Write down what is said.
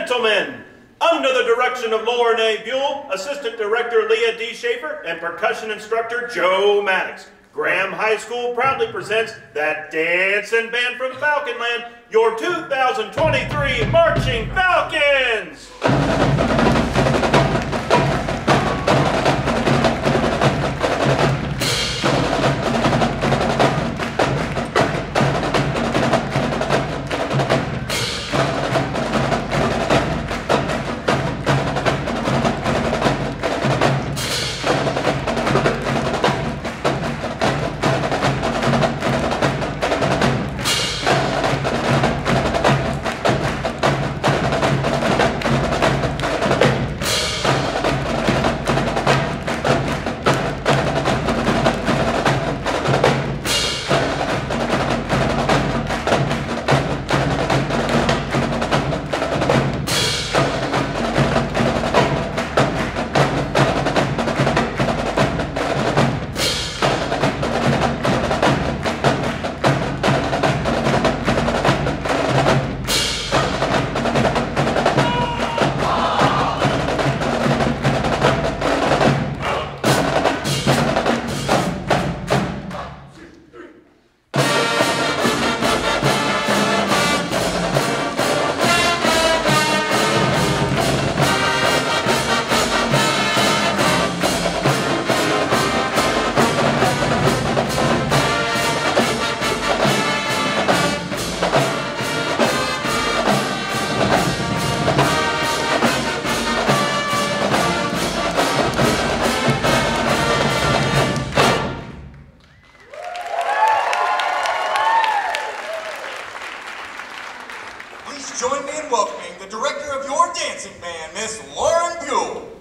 gentlemen, under the direction of Lauren A. Buell, Assistant Director Leah D. Schaefer, and Percussion Instructor Joe Maddox, Graham High School proudly presents that dancing band from Falconland, your 2023 Marching Falcons! Please join me in welcoming the director of your dancing band, Miss Lauren Buell.